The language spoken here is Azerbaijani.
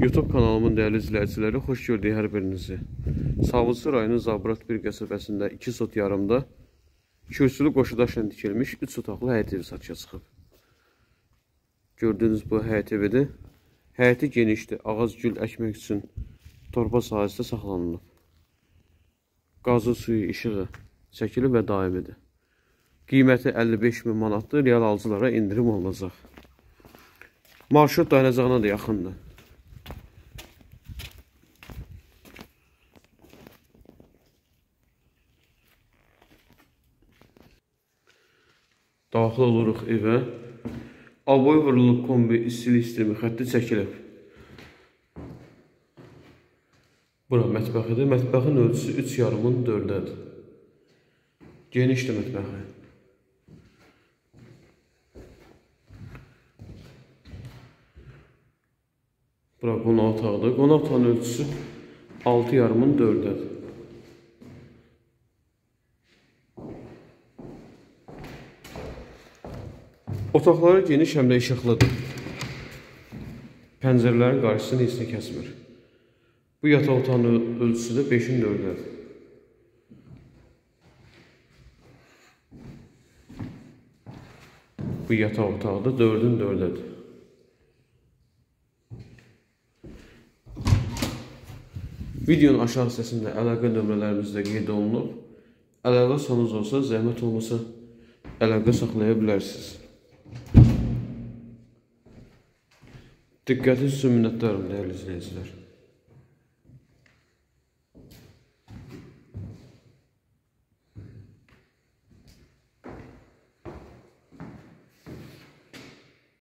YouTube kanalımın dəyərli izləyiciləri, xoş gördük hər birinizi. Sabunçu rayonun Zabrat bir qəsəbəsində 2 sot yarımda kürsülü qoşudaşla tikilmiş 3 otaqlı həyət evi satışa çıxıb. Gördüyünüz bu həyət evidir. Həyəti genişdir, ağac gül əkmək üçün torba sahəsində saxlanılıb. Qazı, suyu, işığı çəkili və daimidir. Qiyməti 55.000 manatdır, real alıcılara indirim olunacaq. Marşrut dayanacağına da yaxındır. Daxil oluruq evə. Alboy vurulub kombi istilik sistemi xətti çəkilib. Bura mətbəxidir. Mətbəxin ölçüsü 3,5-ın 4-dədir. Genişdir mətbəxi. Bura qonaq otağıdır. Qonaq otağının ölçüsü 6,5-ın 4-dədir. Otaqları geniş həm də işıqlıdır. Pəncərələrin qarşısını heç nə kəsmir. Bu yataq otağının ölçüsü də 5-in 4-dədir. Bu yataq otağı da 4-ün 4-dədir. Videonun aşağı hissəsində əlaqə nömrələrimiz də qeyd olunub. Əlaqə sonunuz olsa, zəhmət olmasa əlaqə saxlaya bilərsiniz. Diqqətiniz üçün minnətdarım, dəyərli izləyicilər.